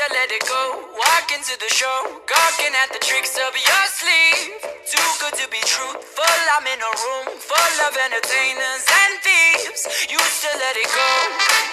to let it go. Walk into the show, gawking at the tricks up your sleeve. Too good to be truthful, I'm in a room full of entertainers and thieves. Used to let it go,